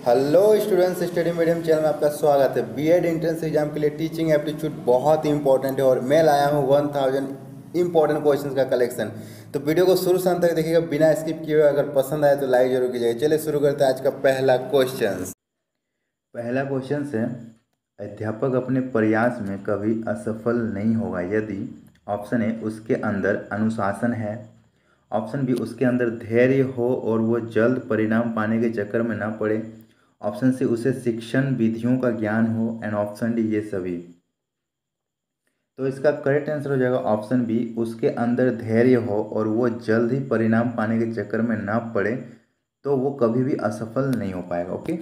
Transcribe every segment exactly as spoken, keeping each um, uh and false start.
Hello students, study medium channel में आपका स्वागत है। बीएड एंट्रेंस एग्जाम के लिए टीचिंग एप्टीट्यूड बहुत ही इंपॉर्टेंट है और मैं लाया हूँ वन थाउजेंड इंपॉर्टेंट क्वेश्चंस का कलेक्शन। तो वीडियो को शुरू से अंत तक देखिएगा बिना स्किप किए हुए। अगर पसंद आए तो लाइक जरूर कीजिएगा। चलिए शुरू करते हैं आज का पहला क्वेश्चन। पहला क्वेश्चन है, अध्यापक अपने प्रयास में कभी असफल नहीं होगा यदि ऑप्शन ए उसके अंदर अनुशासन है, ऑप्शन बी उसके अंदर धैर्य हो और वो जल्द परिणाम पाने के चक्कर में ना पड़े, ऑप्शन सी उसे शिक्षण विधियों का ज्ञान हो, एंड ऑप्शन डी ये सभी। तो इसका करेक्ट आंसर हो जाएगा ऑप्शन बी, उसके अंदर धैर्य हो और वो जल्द ही परिणाम पाने के चक्कर में ना पड़े तो वो कभी भी असफल नहीं हो पाएगा। ओके,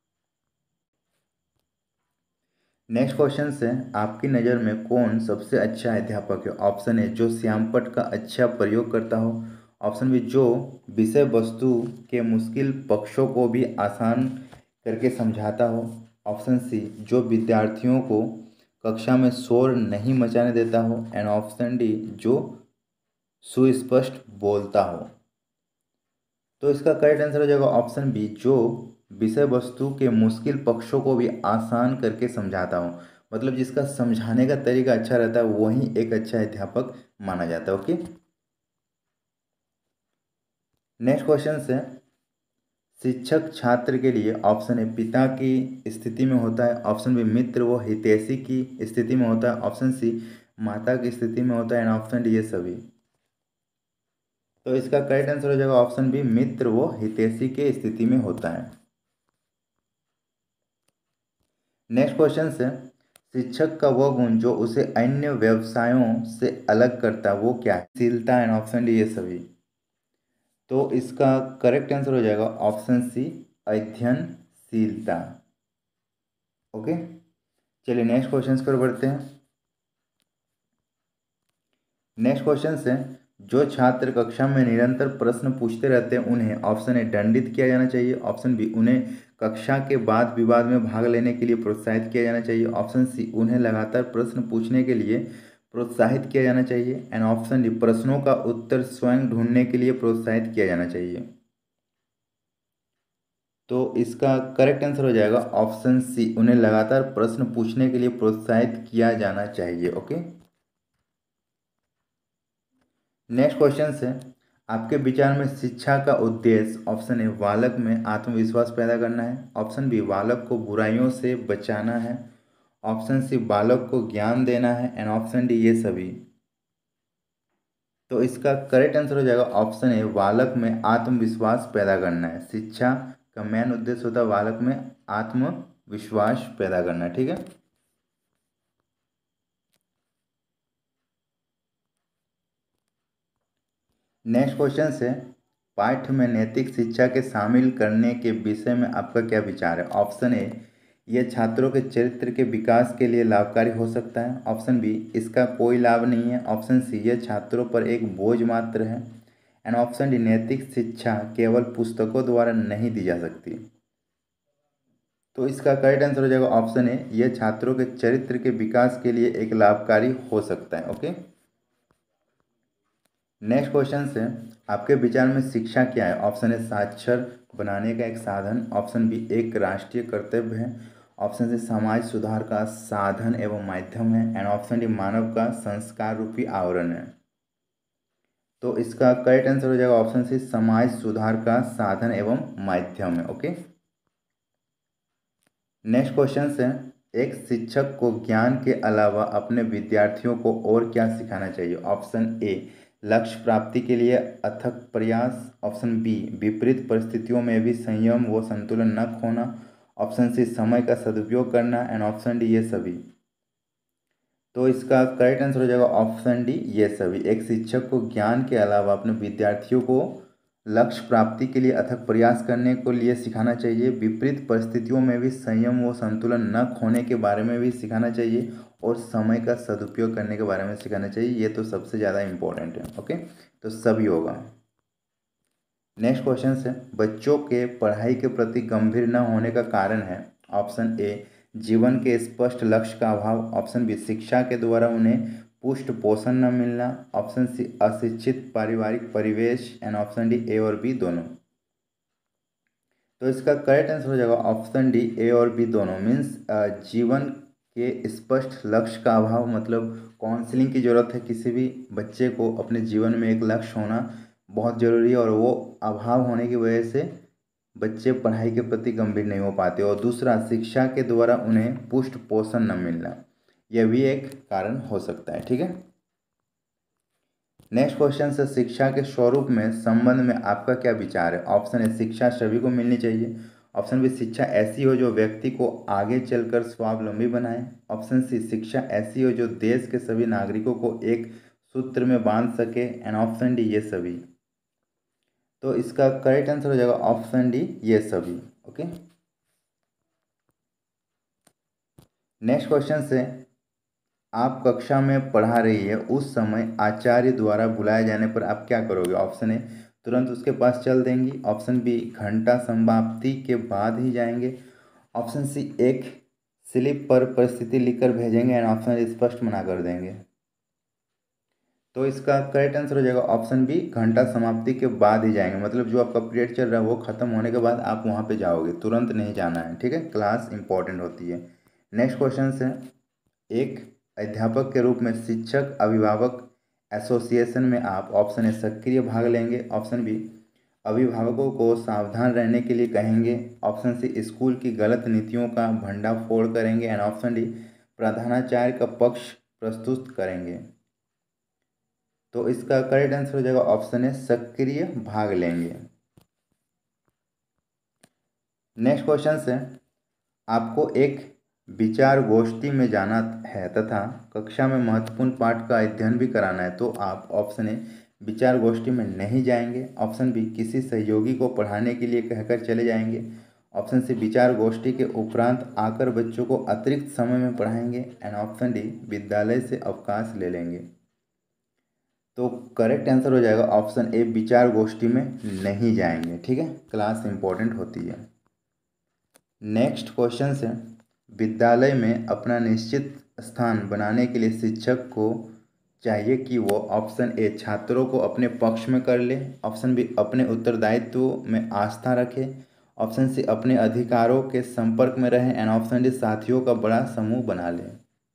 नेक्स्ट क्वेश्चन है, आपकी नज़र में कौन सबसे अच्छा अध्यापक है? ऑप्शन ए जो श्यामपट्ट का अच्छा प्रयोग करता हो, ऑप्शन बी जो विषय वस्तु के मुश्किल पक्षों को भी आसान करके समझाता हो, ऑप्शन सी जो विद्यार्थियों को कक्षा में शोर नहीं मचाने देता हो, एंड ऑप्शन डी जो सुस्पष्ट बोलता हो। तो इसका करेक्ट आंसर हो जाएगा ऑप्शन बी जो विषय वस्तु के मुश्किल पक्षों को भी आसान करके समझाता हो। मतलब जिसका समझाने का तरीका अच्छा रहता है वही एक अच्छा अध्यापक माना जाता है। ओके, नेक्स्ट क्वेश्चन है, शिक्षक छात्र के लिए ऑप्शन ए पिता की स्थिति में होता है, ऑप्शन बी मित्र व हितैषी की स्थिति में होता है, ऑप्शन सी माता की स्थिति में होता है, एंड ऑप्शन डी ये सभी। तो इसका करेक्ट आंसर हो जाएगा ऑप्शन बी मित्र व हितैषी के स्थिति में होता है। नेक्स्ट क्वेश्चन है, शिक्षक का वह गुण जो उसे अन्य व्यवसायों से अलग करता है वो क्या है? शीलता, एंड ऑप्शन डी ये सभी। तो इसका करेक्ट आंसर हो जाएगा ऑप्शन सी अध्ययनशीलता। ओके, चलिए नेक्स्ट क्वेश्चन पर बढ़ते हैं। नेक्स्ट क्वेश्चन है, जो छात्र कक्षा में निरंतर प्रश्न पूछते रहते हैं उन्हें ऑप्शन ए दंडित किया जाना चाहिए, ऑप्शन बी उन्हें कक्षा के बाद विवाद में भाग लेने के लिए प्रोत्साहित किया जाना चाहिए, ऑप्शन सी उन्हें लगातार प्रश्न पूछने के लिए प्रोत्साहित किया जाना चाहिए, एंड ऑप्शन डी प्रश्नों का उत्तर स्वयं ढूंढने के लिए प्रोत्साहित किया जाना चाहिए। तो इसका करेक्ट आंसर हो जाएगा ऑप्शन सी उन्हें लगातार प्रश्न पूछने के लिए प्रोत्साहित किया जाना चाहिए। ओके, नेक्स्ट क्वेश्चन है, आपके विचार में शिक्षा का उद्देश्य ऑप्शन ए बालक में आत्मविश्वास पैदा करना है, ऑप्शन बी बालक को बुराइयों से बचाना है, ऑप्शन सी बालक को ज्ञान देना है, एंड ऑप्शन डी ये सभी। तो इसका करेक्ट आंसर हो जाएगा ऑप्शन ए बालक में आत्मविश्वास पैदा करना है। शिक्षा का मेन उद्देश्य होता है बालक में आत्मविश्वास पैदा करना। ठीक है, नेक्स्ट क्वेश्चन है, पाठ्य में नैतिक शिक्षा के शामिल करने के विषय में आपका क्या विचार है? ऑप्शन ए यह छात्रों के चरित्र के विकास के लिए लाभकारी हो सकता है, ऑप्शन बी इसका कोई लाभ नहीं है, ऑप्शन सी यह छात्रों पर एक बोझ मात्र है, एंड ऑप्शन डी नैतिक शिक्षा केवल पुस्तकों द्वारा नहीं दी जा सकती। तो इसका करेक्ट आंसर हो जाएगा ऑप्शन ए यह छात्रों के चरित्र के विकास के लिए एक लाभकारी हो सकता है। ओके, नेक्स्ट क्वेश्चन है, आपके विचार में शिक्षा क्या है? ऑप्शन ए साक्षर बनाने का एक साधन, ऑप्शन बी एक राष्ट्रीय कर्तव्य है, ऑप्शन सी समाज सुधार का साधन एवं माध्यम है, एंड ऑप्शन डी मानव का संस्कार रूपी आवरण है। तो इसका करेक्ट आंसर हो जाएगा ऑप्शन सी समाज सुधार का साधन एवं माध्यम है। ओके, नेक्स्ट क्वेश्चन है, एक शिक्षक को ज्ञान के अलावा अपने विद्यार्थियों को और क्या सिखाना चाहिए? ऑप्शन ए लक्ष्य प्राप्ति के लिए अथक प्रयास, ऑप्शन बी विपरीत परिस्थितियों में भी संयम व संतुलन न खोना, ऑप्शन सी समय का सदुपयोग करना, एंड ऑप्शन डी ये सभी। तो इसका करेक्ट आंसर हो जाएगा ऑप्शन डी ये सभी। एक शिक्षक को ज्ञान के अलावा अपने विद्यार्थियों को लक्ष्य प्राप्ति के लिए अथक प्रयास करने को लिए सिखाना चाहिए, विपरीत परिस्थितियों में भी संयम व संतुलन न खोने के बारे में भी सिखाना चाहिए, और समय का सदुपयोग करने के बारे में सिखाना चाहिए। ये तो सबसे ज़्यादा इम्पोर्टेंट है। ओके, तो सभी होगा। नेक्स्ट क्वेश्चन है, बच्चों के पढ़ाई के प्रति गंभीर न होने का कारण है? ऑप्शन ए जीवन के स्पष्ट लक्ष्य का अभाव, ऑप्शन बी शिक्षा के द्वारा उन्हें पुष्ट पोषण न मिलना, ऑप्शन सी अशिक्षित पारिवारिक परिवेश, एंड ऑप्शन डी ए और बी दोनों। तो इसका करेक्ट आंसर हो जाएगा ऑप्शन डी, ए और बी दोनों। मीन्स जीवन के स्पष्ट लक्ष्य का अभाव, मतलब काउंसलिंग की ज़रूरत है। किसी भी बच्चे को अपने जीवन में एक लक्ष्य होना बहुत ज़रूरी है, और वो अभाव होने की वजह से बच्चे पढ़ाई के प्रति गंभीर नहीं हो पाते। और दूसरा, शिक्षा के द्वारा उन्हें पुष्ट पोषण न मिलना, यह भी एक कारण हो सकता है। ठीक है, नेक्स्ट क्वेश्चन से, शिक्षा के स्वरूप में संबंध में आपका क्या विचार है? ऑप्शन ए, शिक्षा सभी को मिलनी चाहिए। ऑप्शन बी, शिक्षा ऐसी हो जो व्यक्ति को आगे चलकर स्वावलंबी बनाए। ऑप्शन सी, शिक्षा ऐसी हो जो देश के सभी नागरिकों को एक सूत्र में बांध सके। एंड ऑप्शन डी, ये सभी। तो इसका करेक्ट आंसर हो जाएगा ऑप्शन डी, ये सभी। ओके, नेक्स्ट क्वेश्चन से, आप कक्षा में पढ़ा रही है, उस समय आचार्य द्वारा बुलाए जाने पर आप क्या करोगे? ऑप्शन ए, तुरंत उसके पास चल देंगी। ऑप्शन बी, घंटा समाप्ति के बाद ही जाएंगे। ऑप्शन सी, एक स्लिप पर परिस्थिति लिखकर भेजेंगे। एंड ऑप्शन डी, स्पष्ट मना कर देंगे। तो इसका करेक्ट आंसर हो जाएगा ऑप्शन बी, घंटा समाप्ति के बाद ही जाएंगे। मतलब जो आपका पीरियड चल रहा है वो खत्म होने के बाद आप वहाँ पे जाओगे, तुरंत नहीं जाना है। ठीक है, क्लास इंपॉर्टेंट होती है। नेक्स्ट क्वेश्चन है, एक अध्यापक के रूप में शिक्षक अभिभावक एसोसिएशन में आप ऑप्शन ए सक्रिय भाग लेंगे। ऑप्शन बी, अभिभावकों को सावधान रहने के लिए कहेंगे। ऑप्शन सी, स्कूल की गलत नीतियों का भंडाफोड़ करेंगे। एंड ऑप्शन डी, प्रधानाचार्य का पक्ष प्रस्तुत करेंगे। तो इसका करेक्ट आंसर हो जाएगा ऑप्शन ए, सक्रिय भाग लेंगे। नेक्स्ट क्वेश्चन है, आपको एक विचार गोष्ठी में जाना है तथा कक्षा में महत्वपूर्ण पाठ का अध्ययन भी कराना है, तो आप ऑप्शन ए, विचार गोष्ठी में नहीं जाएंगे। ऑप्शन बी, किसी सहयोगी को पढ़ाने के लिए कहकर चले जाएंगे। ऑप्शन सी, विचार गोष्ठी के उपरांत आकर बच्चों को अतिरिक्त समय में पढ़ाएंगे। एंड ऑप्शन डी, विद्यालय से अवकाश ले लेंगे। तो करेक्ट आंसर हो जाएगा ऑप्शन ए, विचार गोष्ठी में नहीं जाएंगे। ठीक है, क्लास इंपॉर्टेंट होती है। नेक्स्ट क्वेश्चन है, विद्यालय में अपना निश्चित स्थान बनाने के लिए शिक्षक को चाहिए कि वो ऑप्शन ए, छात्रों को अपने पक्ष में कर ले। ऑप्शन बी, अपने उत्तरदायित्व में आस्था रखे। ऑप्शन सी, अपने अधिकारों के संपर्क में रहे। एंड ऑप्शन डी, साथियों का बड़ा समूह बना ले।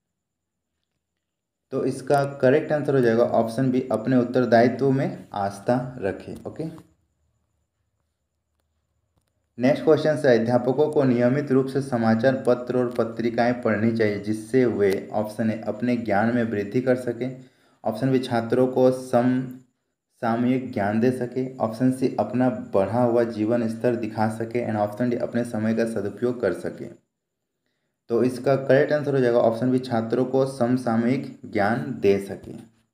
तो इसका करेक्ट आंसर हो जाएगा ऑप्शन बी, अपने उत्तरदायित्व में आस्था रखे। ओके, नेक्स्ट क्वेश्चन है, अध्यापकों को नियमित रूप से समाचार पत्र और पत्रिकाएं पढ़नी चाहिए जिससे वे ऑप्शन ए, अपने ज्ञान में वृद्धि कर सके। ऑप्शन बी, छात्रों को सम सामयिक ज्ञान दे सके। ऑप्शन सी, अपना बढ़ा हुआ जीवन स्तर दिखा सके। एंड ऑप्शन डी, अपने समय का सदुपयोग कर सके। तो इसका करेक्ट आंसर हो जाएगा ऑप्शन बी, छात्रों को समसामयिक ज्ञान दे सके।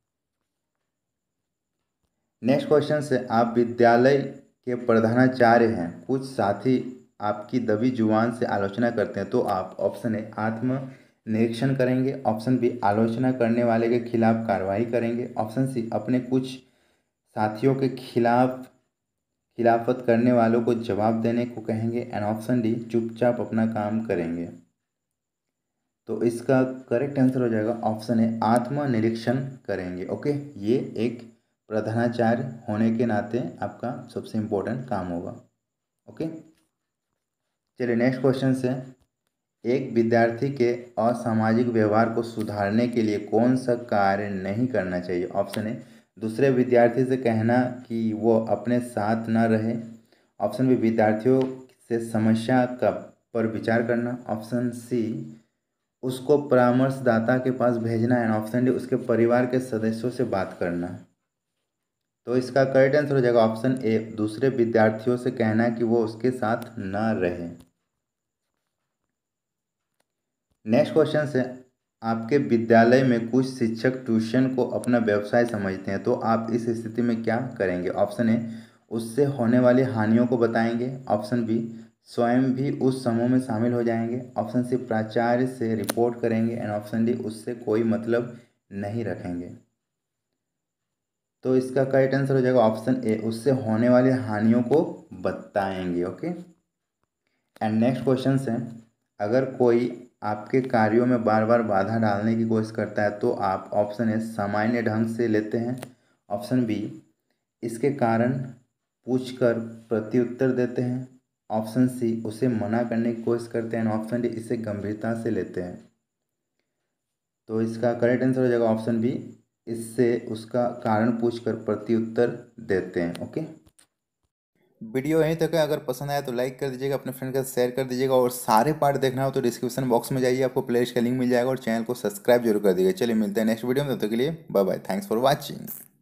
नेक्स्ट क्वेश्चन से, आप विद्यालय के प्रधानाचार्य हैं, कुछ साथी आपकी दबी जुबान से आलोचना करते हैं, तो आप ऑप्शन ए, आत्म निरीक्षण करेंगे। ऑप्शन बी, आलोचना करने वाले के खिलाफ कार्रवाई करेंगे। ऑप्शन सी, अपने कुछ साथियों के खिलाफ खिलाफत करने वालों को जवाब देने को कहेंगे। एंड ऑप्शन डी, चुपचाप अपना काम करेंगे। तो इसका करेक्ट आंसर हो जाएगा ऑप्शन ए, आत्मनिरीक्षण करेंगे। ओके, ये एक प्रधानाचार्य होने के नाते आपका सबसे इम्पोर्टेंट काम होगा। ओके, चलिए नेक्स्ट क्वेश्चन से, एक विद्यार्थी के असामाजिक व्यवहार को सुधारने के लिए कौन सा कार्य नहीं करना चाहिए? ऑप्शन ए, दूसरे विद्यार्थी से कहना कि वो अपने साथ ना रहे। ऑप्शन बी, विद्यार्थियों से समस्या का पर विचार करना। ऑप्शन सी, उसको परामर्शदाता के पास भेजना। एंड ऑप्शन डी, उसके परिवार के सदस्यों से बात करना। तो इसका करेक्ट आंसर हो जाएगा ऑप्शन ए, दूसरे विद्यार्थियों से कहना कि वो उसके साथ ना रहे। नेक्स्ट क्वेश्चन है, आपके विद्यालय में कुछ शिक्षक ट्यूशन को अपना व्यवसाय समझते हैं, तो आप इस स्थिति में क्या करेंगे? ऑप्शन ए, उससे होने वाली हानियों को बताएंगे। ऑप्शन बी, स्वयं भी उस समूह में शामिल हो जाएंगे। ऑप्शन सी, प्राचार्य से रिपोर्ट करेंगे। एंड ऑप्शन डी, उससे कोई मतलब नहीं रखेंगे। तो इसका करेक्ट आंसर हो जाएगा ऑप्शन ए, उससे होने वाली हानियों को बताएंगे। ओके, एंड नेक्स्ट क्वेश्चन है, अगर कोई आपके कार्यों में बार बार बाधा डालने की कोशिश करता है, तो आप ऑप्शन ए, सामान्य ढंग से लेते हैं। ऑप्शन बी, इसके कारण पूछकर प्रत्युत्तर देते हैं। ऑप्शन सी उसे मना करने की कोशिश करते हैं, ऑप्शन डी इसे गंभीरता से लेते हैं। तो इसका करेक्ट आंसर हो जाएगा ऑप्शन बी, इससे उसका कारण पूछकर प्रत्युत्तर देते हैं। ओके, वीडियो यहीं तक है। अगर पसंद आया तो लाइक कर दीजिएगा, अपने फ्रेंड के साथ शेयर कर दीजिएगा, और सारे पार्ट देखना हो तो डिस्क्रिप्शन बॉक्स में जाइए, आपको प्लेलिस्ट का लिंक मिल जाएगा, और चैनल को सब्सक्राइब जरूर कर दीजिएगा। चलिए मिलते हैं नेक्स्ट वीडियो में, तब तक के लिए bye bye, thanks for watching.